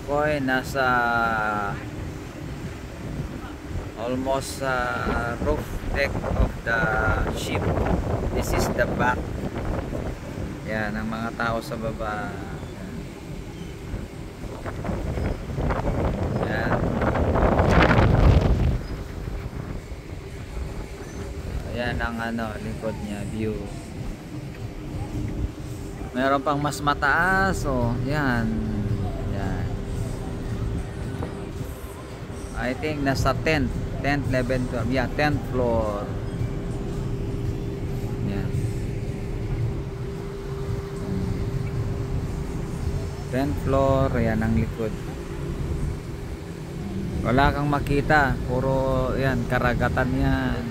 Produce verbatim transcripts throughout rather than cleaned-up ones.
ako ay nasa almost uh, roof deck of the ship. This is the back. Yan, ang mga tao sa baba. Yan. Ayan ang ano, likod niya, view. Meron pang mas mataas, oh. Yan. Yan. I think nasa tenth, tenth, eleventh, twelve. Yeah, tenth floor. Yan. tenth floor, ayan ang likod. Wala kang makita, puro yan, karagatan yan.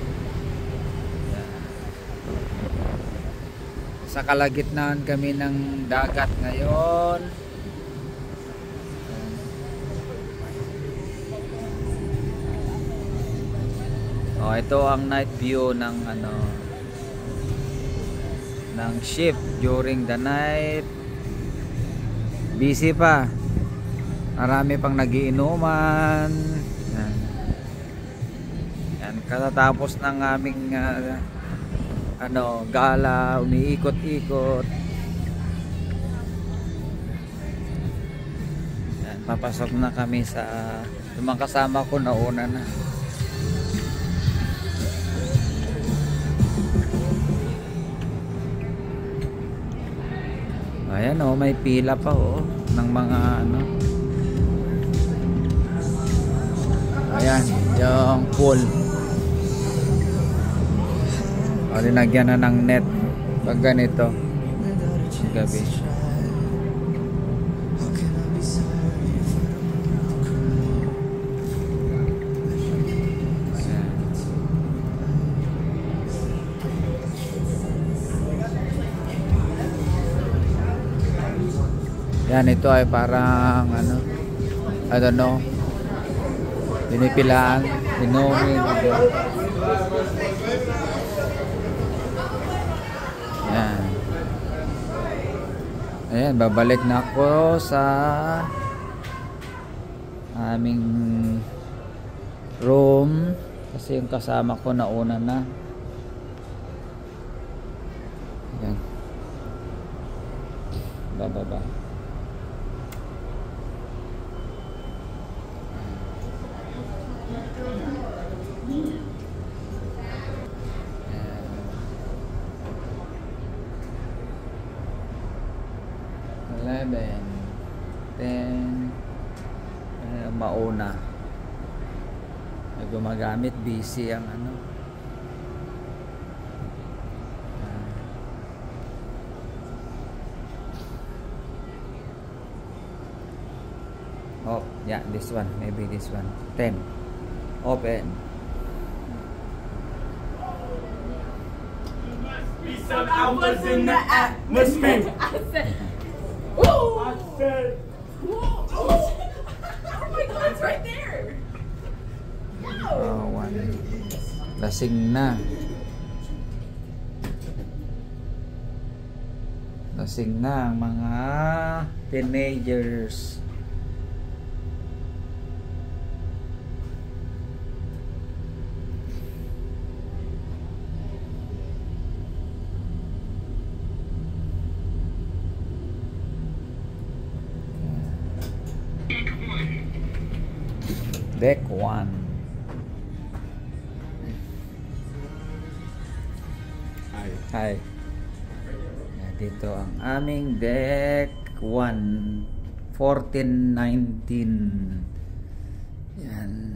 Sa kalagitnaan kami ng dagat ngayon. Oh, ito ang night view ng ano ng ship during the night. Busy pa. Marami pang nagiinuman. Yan. Yan, katatapos ng aming uh, ano, gala, umiikot-ikot. Yan, papasok na kami sa yung mga kasama ko na una na. Ayan, oh, may pila pa, oh, ng mga ano. Ayan, yung pool. O, linagyan na ng net pag ganito gabi. Yan, ito ay parang ano, I don't know, pinipilaan, inumin. Yan. Ayan, babalik na ako sa aming room kasi yung kasama ko nauna na. Ayan. Bababa. eleven, ten, eh, mauna. May gumagamit, busy ang ano. Oh, yeah, this one, maybe this one. ten. Open. Be some alphas in the atmosphere. I said, whoa! I said, whoa! Oh my God, it's right there. No. Oh, one. Lasing na. Lasing na ang mga teenagers. Deck one. Hi. Hi. Dito ang aming deck one. fourteen nineteen. Yan.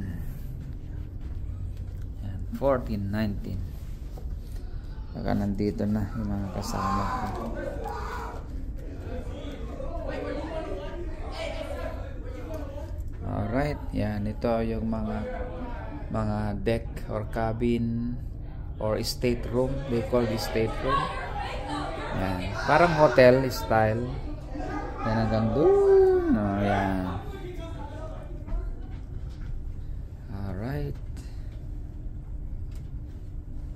Yan. fourteen nineteen. Baka nandito na yung mga kasama ko. Alright, yan, ito yung mga mga deck or cabin or state room, they call this state room. Yan, parang hotel style. Yan hanggang doon. Oh, yan.